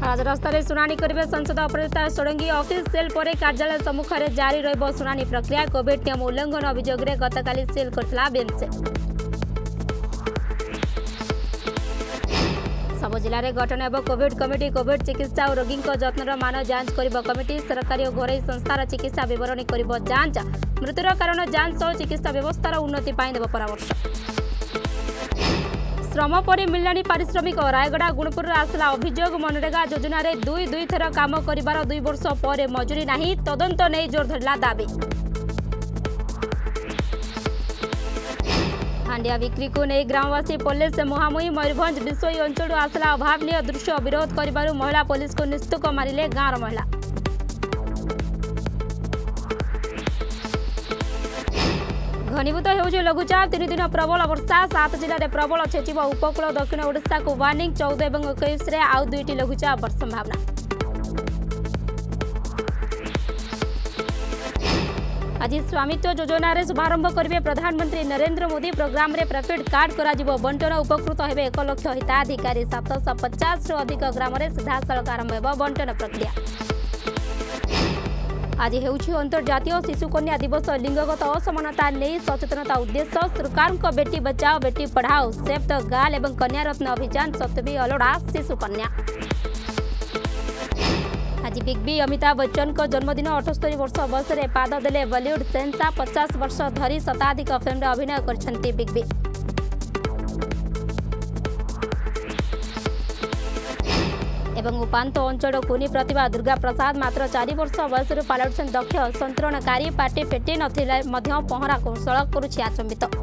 राजरास्तार शुणाणी करेंगे संसद उपदेष्टा Sarangi office cell पर कार्यालय सम्मुख में जारी रहिबो शुणाणी प्रक्रिया। कोविड नियम उल्लंघन अभियोग में गतकाली सेल करथिला बीएमसी। सब जिले में गठन हेब कोविड कमिटी। कोविड चिकित्सा और रोगी जत्नर मान जांच करिब कमिटी। सरकारी और घरोई संस्थार चिकित्सा विवरणी करिब जांच। मृत्युर कारण जांच सह चिकित्सा व्यवस्थार उन्नति पाई देब परामर्श। श्रम पर मिलनी पारिश्रमिक। रायगड़ा गुणपुर आसला अभियोग मनरेगा योजन दुई थर काम कर 2 वर्ष पर मजूरी नहीं। तदंत नहीं जोर धरला दाबी। हांडिया बिक्री को नहीं ग्रामवासी पुलिस मुहांमुही। मयूरभंज विश्वई अंचल आसला अभावनीय दृश्य विरोध कर महिला पुलिस को निस्तुक मारिले गाँवर महिला। घनीभूत हो लघुचाप 3 दिन प्रबल वर्षा। 7 जिले में प्रबल छेचिब उपकूल। दक्षिण ओडिशा को वार्निंग। 14 और 21 में आउ 2टी लघुचाप संभावना। आज स्वामित्व योजन शुभारंभ करेंगे प्रधानमंत्री नरेंद्र मोदी। प्रोग्राम रे प्रीपेड कार्ड करा बंटन। उपकृत हेबे 1 लाख हिताधिकारी। 750 अधिक ग्राम में सीधासलख आरंभ हेब बंटन प्रक्रिया। आज हेउछि अंतर्जातीय शिशु कन्या दिवस। लिंगगत असमानता नहीं सचेतनता उद्देश्य। सरकार Beti Bachao Beti Padhao save the girl एवं कन्या रत्न अभियान सत्वी अलोड़ा शिशु कन्या। आज बिग बी अमिताभ बच्चन को जन्मदिन। 78 वर्ष बयस में पाद देले बॉलीवुड सेंसा। 50 वर्ष धरी शताधिक फिल्म अभिनय करछंती बिग बी। एवं उपांत अंचल कुनी प्रतिभा दुर्गा प्रसाद मात्र 4 वर्ष बयस पलटुछन दक्ष संतरणकारी। पार्टी फेटी नथिले मध्य पहरा कौशल करुछि आचंबित।